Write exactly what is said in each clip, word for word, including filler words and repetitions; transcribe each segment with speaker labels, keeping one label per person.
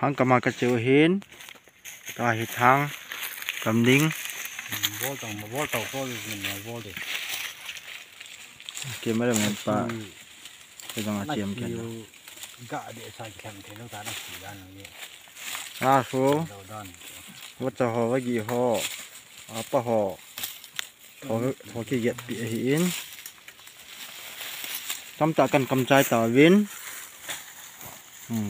Speaker 1: hang kama ka cheu hin ta hi thang kam ding
Speaker 2: bol tang ma bol tau ko ni ma bol de
Speaker 1: ke ma dem pa ke jang a chiam ke
Speaker 2: ga de sa khem the no ta na si dan ni
Speaker 1: a so
Speaker 2: do dan
Speaker 1: wa cha ho wa gi ho a pa ho ho ho ki yet pi hi in tam ta kan kam chai ta win hm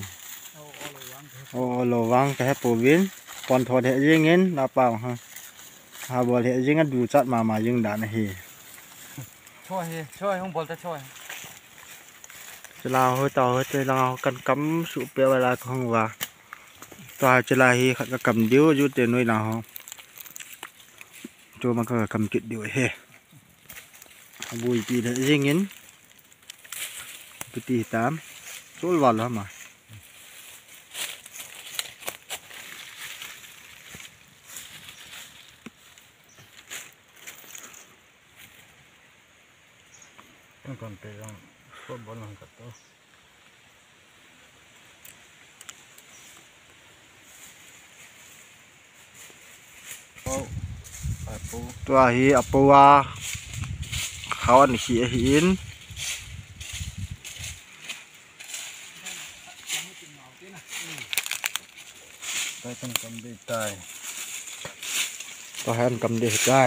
Speaker 1: o lo wang ka he po win kon tho de jing in na pa ha ha bo le jing a du chat ma ma jing da na hi
Speaker 2: choi he choi không bol ta choi
Speaker 1: chela ho ta ho te la kan kam su pe wala khong wa ta chela hi khat ka kam diu ju te noi la ho cho ma ka kam kit diu he bui pi de jing in pi ti tam chol wal ha ma
Speaker 2: con còn pe rong ko bol hang ka to oh apu
Speaker 1: tua hi apawa khawan hi hi in
Speaker 2: tai con cầm bị tai
Speaker 1: to han kam de kai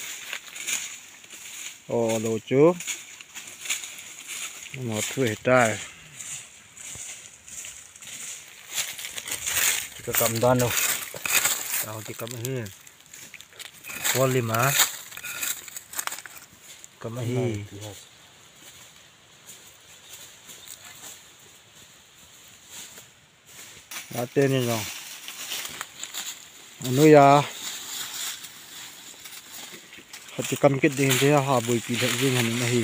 Speaker 1: o lo chu mo thu tai
Speaker 2: cái cầm đan đâu
Speaker 1: tao ti kam hi polima kam hi na tên ni no anu ya hati kam kit ding de ha bui pi de jing han na hi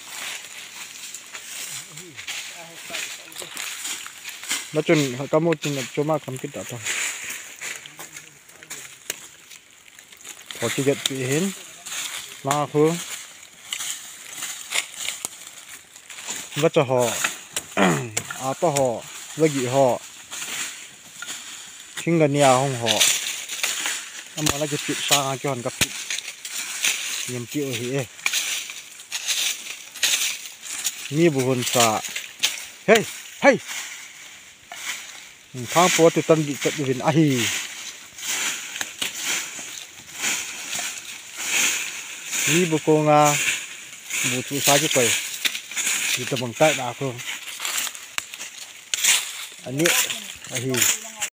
Speaker 1: na chun kamu tin choma kam kit ta ta có chi get pi hin na khu va cho họ à pa họ va gi họ kinh gần nhà không họ mà nó cái chuyện sang cho hắn gặp niềm chịu hỉ mi bu hồn sa hey hey thang po tu tan bị cật vin ai mi bu ko nga bu tu sa chứ quay thì tầm bằng tay đã không anh ấy ai